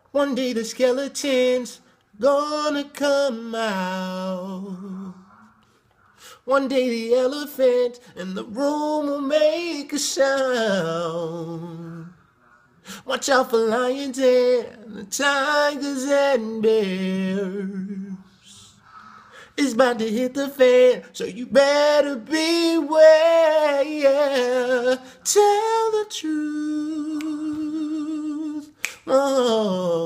One day the skeleton's gonna come out. One day the elephant in the room will make a sound. Watch out for lions and the tigers and bears. It's about to hit the fan, so you better beware. Yeah. Tell the truth. Oh.